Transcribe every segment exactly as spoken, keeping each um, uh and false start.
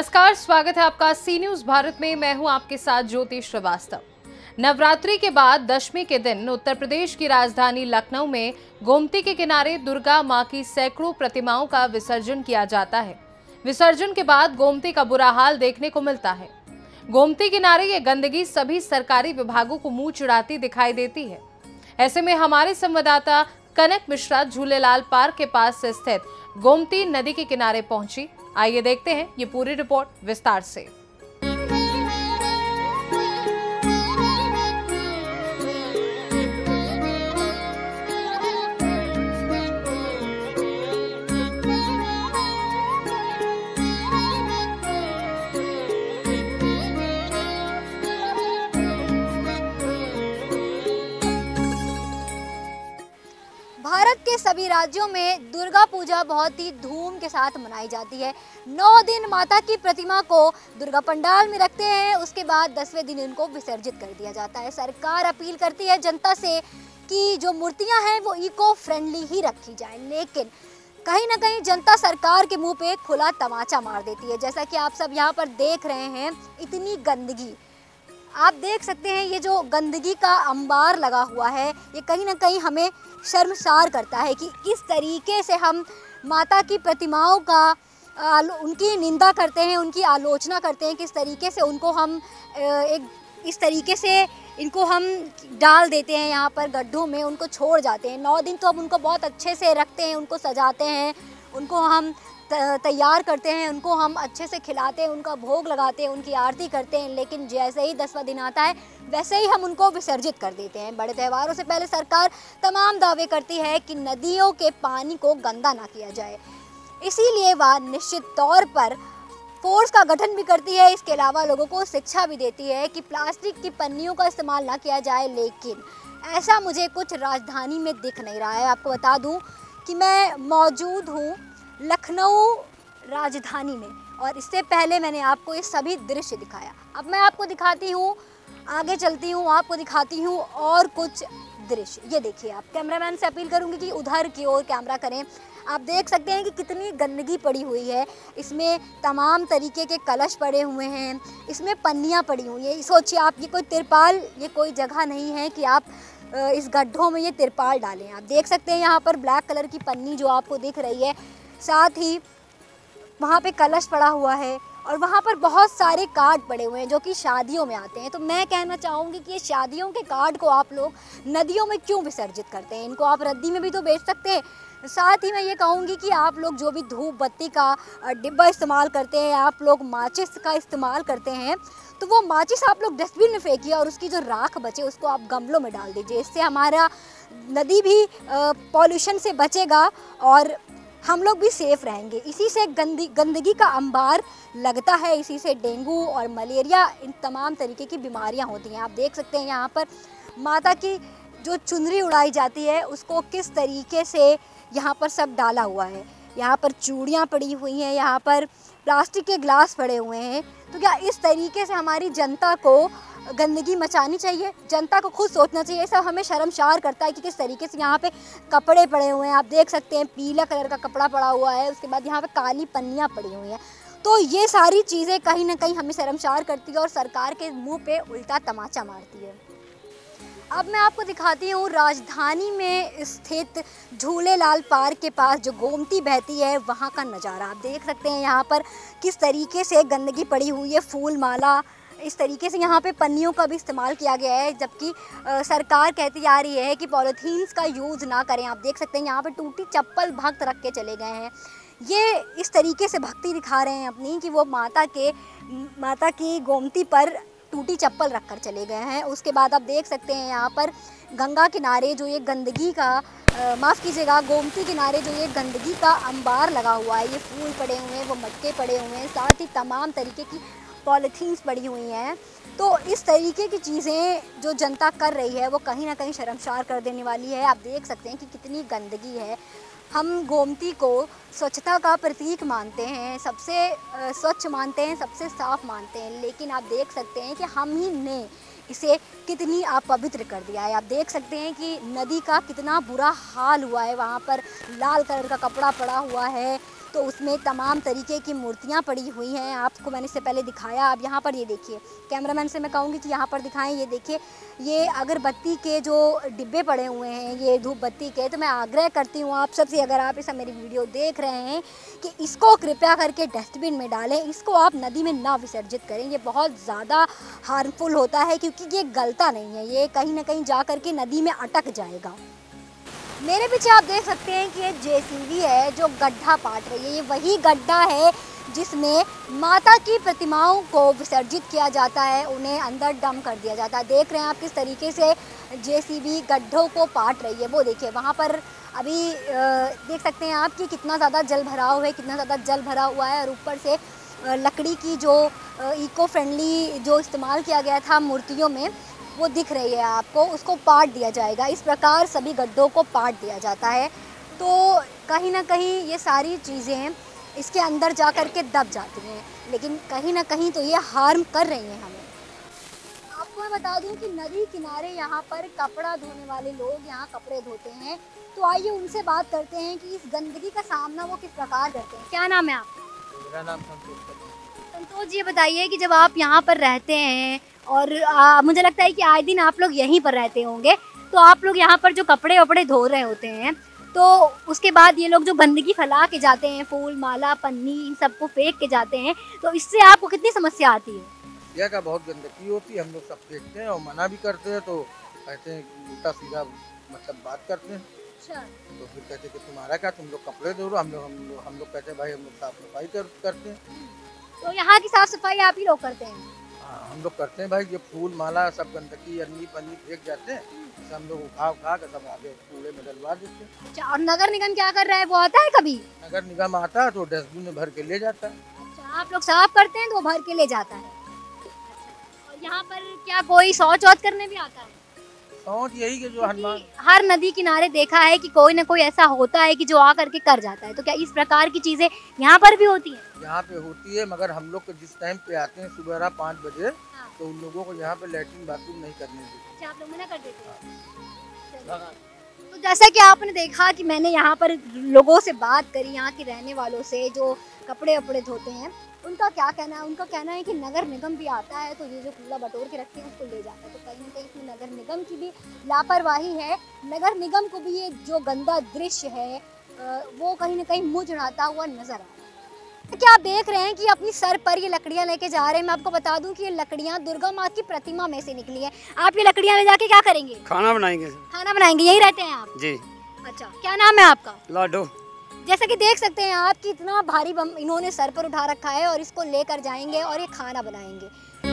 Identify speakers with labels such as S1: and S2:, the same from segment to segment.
S1: नमस्कार, स्वागत है आपका सी न्यूज भारत में। मैं हूं आपके साथ ज्योति श्रीवास्तव। नवरात्रि के बाद दशमी के दिन उत्तर प्रदेश की राजधानी लखनऊ में गोमती के किनारे दुर्गा मां की सैकड़ों प्रतिमाओं का विसर्जन किया जाता है। विसर्जन के बाद गोमती का बुरा हाल देखने को मिलता है। गोमती किनारे ये गंदगी सभी सरकारी विभागों को मुंह चिढ़ाती दिखाई देती है। ऐसे में हमारे संवाददाता कनक मिश्रा झूलेलाल पार्क के पास स्थित गोमती नदी के किनारे पहुंची। आइए देखते हैं ये पूरी रिपोर्ट विस्तार से।
S2: भारत के सभी राज्यों में दुर्गा पूजा बहुत ही धूम के साथ मनाई जाती है। नौ दिन माता की प्रतिमा को दुर्गा पंडाल में रखते हैं, उसके बाद दसवें दिन इनको विसर्जित कर दिया जाता है। सरकार अपील करती है जनता से कि जो मूर्तियां हैं वो इको फ्रेंडली ही रखी जाएं, लेकिन कहीं ना कहीं जनता सरकार के मुंह पे खुला तमाचा मार देती है। जैसा कि आप सब यहाँ पर देख रहे हैं, इतनी गंदगी आप देख सकते हैं। ये जो गंदगी का अंबार लगा हुआ है, ये कहीं ना कहीं हमें शर्मसार करता है कि किस तरीके से हम माता की प्रतिमाओं का उनकी निंदा करते हैं, उनकी आलोचना करते हैं, किस तरीके से उनको हम एक इस तरीके से इनको हम डाल देते हैं यहाँ पर गड्ढों में, उनको छोड़ जाते हैं। नौ दिन तो अब उनको बहुत अच्छे से रखते हैं, उनको सजाते हैं, उनको हम तैयार करते हैं, उनको हम अच्छे से खिलाते हैं, उनका भोग लगाते हैं, उनकी आरती करते हैं, लेकिन जैसे ही दसवां दिन आता है वैसे ही हम उनको विसर्जित कर देते हैं। बड़े त्योहारों से पहले सरकार तमाम दावे करती है कि नदियों के पानी को गंदा ना किया जाए, इसीलिए वह निश्चित तौर पर फोर्स का गठन भी करती है। इसके अलावा लोगों को शिक्षा भी देती है कि प्लास्टिक की पन्नियों का इस्तेमाल ना किया जाए, लेकिन ऐसा मुझे कुछ राजधानी में दिख नहीं रहा है। आपको बता दूँ कि मैं मौजूद हूँ लखनऊ राजधानी में, और इससे पहले मैंने आपको ये सभी दृश्य दिखाया। अब मैं आपको दिखाती हूँ, आगे चलती हूँ, आपको दिखाती हूँ और कुछ दृश्य। ये देखिए, आप कैमरामैन से अपील करूँगी कि उधर की ओर कैमरा करें। आप देख सकते हैं कि कितनी गंदगी पड़ी हुई है। इसमें तमाम तरीके के कलश पड़े हुए हैं, इसमें पन्नियाँ पड़ी हुई हैं। सोचिए आप, ये कोई तिरपाल, ये कोई जगह नहीं है कि आप इस गड्ढों में ये तिरपाल डालें। आप देख सकते हैं यहाँ पर ब्लैक कलर की पन्नी जो आपको दिख रही है, साथ ही वहाँ पे कलश पड़ा हुआ है, और वहाँ पर बहुत सारे कार्ड पड़े हुए हैं जो कि शादियों में आते हैं। तो मैं कहना चाहूँगी कि ये शादियों के कार्ड को आप लोग नदियों में क्यों विसर्जित करते हैं? इनको आप रद्दी में भी तो बेच सकते हैं। साथ ही मैं ये कहूँगी कि आप लोग जो भी धूप बत्ती का डिब्बा इस्तेमाल करते हैं, आप लोग माचिस का इस्तेमाल करते हैं, तो वो माचिस आप लोग डस्टबिन में फेंकिए और उसकी जो राख बचे उसको आप गमलों में डाल दीजिए। इससे हमारा नदी भी पॉल्यूशन से बचेगा और हम लोग भी सेफ रहेंगे। इसी से गंदी गंदगी का अंबार लगता है, इसी से डेंगू और मलेरिया, इन तमाम तरीके की बीमारियां होती हैं। आप देख सकते हैं यहाँ पर माता की जो चुनरी उड़ाई जाती है उसको किस तरीके से यहाँ पर सब डाला हुआ है। यहाँ पर चूड़ियाँ पड़ी हुई हैं, यहाँ पर प्लास्टिक के ग्लास पड़े हुए हैं। तो क्या इस तरीके से हमारी जनता को गंदगी मचानी चाहिए? जनता को खुद सोचना चाहिए। सब हमें शर्मसार करता है कि किस तरीके से यहाँ पे कपड़े पड़े हुए हैं। आप देख सकते हैं पीला कलर का कपड़ा पड़ा हुआ है, उसके बाद यहाँ पे काली पन्नियाँ पड़ी हुई हैं। तो ये सारी चीज़ें कहीं ना कहीं हमें शर्मसार करती है और सरकार के मुंह पे उल्टा तमाचा मारती है। अब मैं आपको दिखाती हूँ राजधानी में स्थित झूलेलाल पार्क के पास जो गोमती बहती है वहाँ का नज़ारा। आप देख सकते हैं यहाँ पर किस तरीके से गंदगी पड़ी हुई है, फूल माला, इस तरीके से यहाँ पे पन्नियों का भी इस्तेमाल किया गया है, जबकि सरकार कहती आ रही है कि पॉलीथीन्स का यूज़ ना करें। आप देख सकते हैं यहाँ पे टूटी चप्पल भक्त रख के चले गए हैं। ये इस तरीके से भक्ति दिखा रहे हैं अपनी कि वो माता के माता की गोमती पर टूटी चप्पल रख कर चले गए हैं। उसके बाद आप देख सकते हैं यहाँ पर गंगा किनारे जो ये गंदगी का माफ़ कीजिएगा गोमती किनारे जो ये गंदगी का अंबार लगा हुआ है, ये फूल पड़े हुए हैं, वो मटके पड़े हुए हैं, साथ ही तमाम तरीके की पॉलीथीन्स पड़ी हुई हैं। तो इस तरीके की चीज़ें जो जनता कर रही है वो कहीं ना कहीं शर्मसार कर देने वाली है। आप देख सकते हैं कि कितनी गंदगी है। हम गोमती को स्वच्छता का प्रतीक मानते हैं, सबसे स्वच्छ मानते हैं, सबसे साफ़ मानते हैं, लेकिन आप देख सकते हैं कि हम ही ने इसे कितनी अपवित्र कर दिया है। आप देख सकते हैं कि नदी का कितना बुरा हाल हुआ है, वहाँ पर लाल कलर का कपड़ा पड़ा हुआ है, तो उसमें तमाम तरीके की मूर्तियाँ पड़ी हुई हैं। आपको मैंने इससे पहले दिखाया, आप यहाँ पर ये देखिए, कैमरामैन से मैं कहूँगी कि यहाँ पर दिखाएं। ये देखिए, ये अगरबत्ती के जो डिब्बे पड़े हुए हैं, ये धूप बत्ती के, तो मैं आग्रह करती हूँ आप सबसे, अगर आप इस मेरी वीडियो देख रहे हैं, कि इसको कृपया करके डस्टबिन में डालें, इसको आप नदी में ना विसर्जित करें। ये बहुत ज़्यादा हार्मफुल होता है क्योंकि ये गलता नहीं है, ये कहीं ना कहीं जा कर के नदी में अटक जाएगा। मेरे पीछे आप देख सकते हैं कि ये जेसीबी है जो गड्ढा पाट रही है। ये वही गड्ढा है जिसमें माता की प्रतिमाओं को विसर्जित किया जाता है, उन्हें अंदर डंप कर दिया जाता है। देख रहे हैं आप किस तरीके से जेसीबी गड्ढों को पाट रही है। वो देखिए, वहाँ पर अभी देख सकते हैं आप कि कितना ज़्यादा जल भराव है, कितना ज़्यादा जल भरा हुआ है, और ऊपर से लकड़ी की जो इको फ्रेंडली जो इस्तेमाल किया गया था मूर्तियों में, वो दिख रही है आपको, उसको पाट दिया जाएगा। इस प्रकार सभी गड्ढों को पाट दिया जाता है। तो कहीं ना कहीं ये सारी चीज़ें इसके अंदर जा कर के दब जाती हैं, लेकिन कहीं ना कहीं तो ये हार्म कर रही हैं हमें। आपको मैं बता दूं कि नदी किनारे यहाँ पर कपड़ा धोने वाले लोग यहाँ कपड़े धोते हैं, तो आइए उनसे बात करते हैं कि इस गंदगी का सामना वो किस प्रकार करते हैं। क्या नाम है आपका?
S3: मेरा नाम संतोष।
S2: संतोष जी, बताइए कि जब आप यहाँ पर रहते हैं और आ, मुझे लगता है कि आए दिन आप लोग यहीं पर रहते होंगे, तो आप लोग यहाँ पर जो कपड़े वपड़े धो रहे होते हैं, तो उसके बाद ये लोग जो गंदगी फैला के जाते हैं, फूल माला पन्नी इन सबको फेंक के जाते हैं, तो इससे आपको कितनी समस्या आती है?
S3: यह का बहुत गंदगी होती है, हम लोग सब देखते हैं और मना भी करते हैं, तो कहते हैं उल्टा सीधा मतलब बात करते हैं।
S2: अच्छा।
S3: तो फिर कहते हैं कि तुम्हारा क्या, तुम लोग कपड़े धो रहे हो, हम लोग हम लोग हम लोग कहते हैं भाई हम लोग साफ सफाई कर, करते हैं।
S2: तो यहाँ की साफ सफाई आप ही लोग करते हैं?
S3: हाँ, हम लोग करते हैं भाई। जो फूल माला सब गंदगी अन्नी पन्नी फेंक जाते हैं, हम लोग उठा उठा कर सब आगे कूड़े में डलवा देते हैं।
S2: अच्छा, और नगर निगम क्या कर रहा है, वो आता है कभी?
S3: नगर निगम आता है तो डस्टबिन में भर के ले जाता है।
S2: अच्छा, आप लोग साफ करते हैं तो वो भर के ले जाता है। और यहाँ पर क्या कोई शौच वौच करने भी आता है?
S3: शौच यही कि जो हनुमान,
S2: हर नदी किनारे देखा है कि कोई ना कोई ऐसा होता है कि जो आ करके कर जाता है, तो क्या इस प्रकार की चीजें यहाँ पर भी होती हैं?
S3: यहाँ पे होती है, मगर हम लोग जिस टाइम पे आते हैं सुबह पाँच बजे,
S2: हाँ।
S3: तो उन लोगों को यहाँ पे लैट्रिन बाथरूम नहीं करने देते।
S2: अच्छा, आप लोग मना कर देते हैं। तो जैसा कि आपने देखा कि मैंने यहाँ पर लोगों से बात करी, यहाँ के रहने वालों से जो कपड़े वपड़े धोते हैं, उनका क्या कहना है? उनका कहना है कि नगर निगम भी आता है तो ये जो कूड़ा बटोर के रखते हैं उसको ले जाता है। तो कहीं ना कहीं इसमें नगर निगम की भी लापरवाही है। नगर निगम को भी ये जो गंदा दृश्य है वो कहीं ना कहीं मुँह चढ़ाता हुआ नजर आ रहा है। क्या आप देख रहे हैं कि अपनी सर पर ये लकड़ियाँ लेके जा रहे हैं। मैं आपको बता दूं कि ये लकड़ियाँ दुर्गा माँ की प्रतिमा में से निकली है। आप ये लकड़ियाँ ले जाके क्या करेंगे?
S4: खाना बनाएंगे।
S2: खाना बनाएंगे, यही रहते हैं आप?
S4: जी।
S2: अच्छा, क्या नाम है आपका?
S4: लाडो।
S2: जैसा कि देख सकते हैं आप कि इतना भारी बम इन्होंने सर पर उठा रखा है और इसको लेकर जाएंगे और ये खाना बनाएंगे।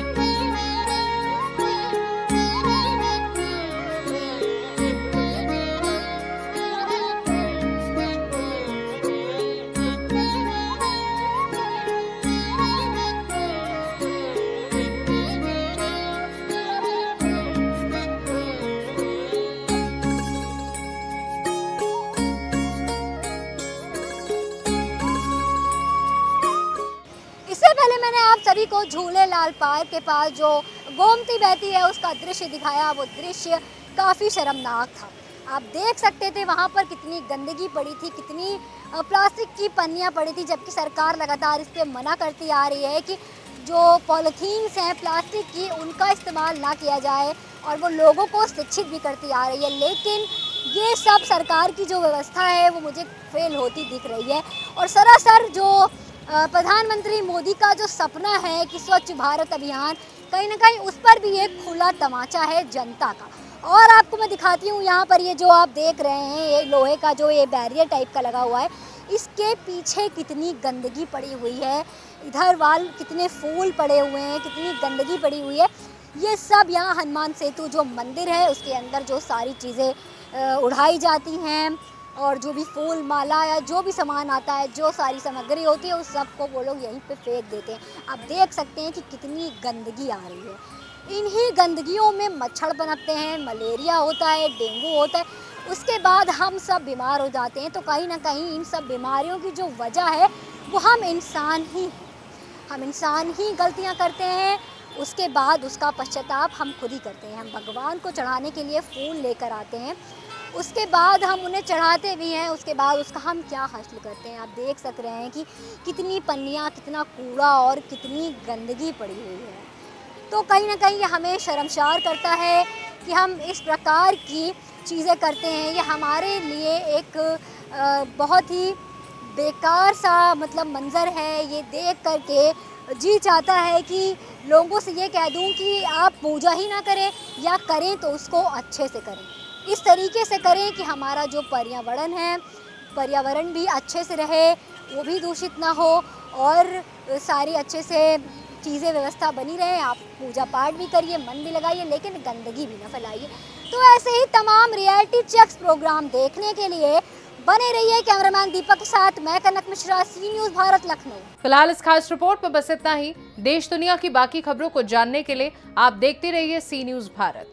S2: पहले मैंने आप सभी को झूले लाल पार्क के पास जो गोमती बहती है उसका दृश्य दिखाया। वो दृश्य काफ़ी शर्मनाक था। आप देख सकते थे वहाँ पर कितनी गंदगी पड़ी थी, कितनी प्लास्टिक की पन्नियाँ पड़ी थी, जबकि सरकार लगातार इस पर मना करती आ रही है कि जो पॉलीथीन्स हैं प्लास्टिक की उनका इस्तेमाल ना किया जाए, और वो लोगों को शिक्षित भी करती आ रही है। लेकिन ये सब सरकार की जो व्यवस्था है वो मुझे फेल होती दिख रही है। और सरासर जो प्रधानमंत्री मोदी का जो सपना है कि स्वच्छ भारत अभियान, कहीं ना कहीं उस पर भी एक खुला तमाचा है जनता का। और आपको मैं दिखाती हूँ यहाँ पर ये जो आप देख रहे हैं, ये लोहे का जो ये बैरियर टाइप का लगा हुआ है, इसके पीछे कितनी गंदगी पड़ी हुई है। इधर वाल कितने फूल पड़े हुए हैं, कितनी गंदगी पड़ी हुई है। ये सब यहाँ हनुमान सेतु जो मंदिर है उसके अंदर जो सारी चीज़ें उड़ाई जाती हैं, और जो भी फूल माला या जो भी सामान आता है, जो सारी सामग्री होती है, उस सब को वो लोग यहीं पे फेंक देते हैं। आप देख सकते हैं कि कितनी गंदगी आ रही है। इन्हीं गंदगियों में मच्छर पनपते हैं, मलेरिया होता है, डेंगू होता है, उसके बाद हम सब बीमार हो जाते हैं। तो कहीं ना कहीं इन सब बीमारियों की जो वजह है वो हम इंसान ही हम इंसान ही गलतियाँ करते हैं। उसके बाद उसका पश्चाताप हम खुद ही करते हैं। हम भगवान को चढ़ाने के लिए फूल लेकर आते हैं, उसके बाद हम उन्हें चढ़ाते भी हैं, उसके बाद उसका हम क्या हासिल करते हैं। आप देख सक रहे हैं कि कितनी पन्नियाँ, कितना कूड़ा और कितनी गंदगी पड़ी हुई है। तो कहीं ना कहीं ये हमें शर्मसार करता है कि हम इस प्रकार की चीज़ें करते हैं। ये हमारे लिए एक बहुत ही बेकार सा मतलब मंज़र है। ये देख करके जी चाहता है कि लोगों से ये कह दूं कि आप पूजा ही ना करें, या करें तो उसको अच्छे से करें, इस तरीके से करें कि हमारा जो पर्यावरण है, पर्यावरण भी अच्छे से रहे, वो भी दूषित ना हो और सारी अच्छे से चीज़ें व्यवस्था बनी रहे। आप पूजा पाठ भी करिए, मन भी लगाइए, लेकिन गंदगी भी ना फैलाइए। तो ऐसे ही तमाम रियलिटी चेक्स प्रोग्राम देखने के लिए बने रहिए कैमरामैन दीपक के साथ। मैं कनक मिश्रा, सी न्यूज़ भारत, लखनऊ।
S1: फिलहाल इस खास रिपोर्ट में बस इतना ही। देश दुनिया की बाकी खबरों को जानने के लिए आप देखते रहिए सी न्यूज़ भारत।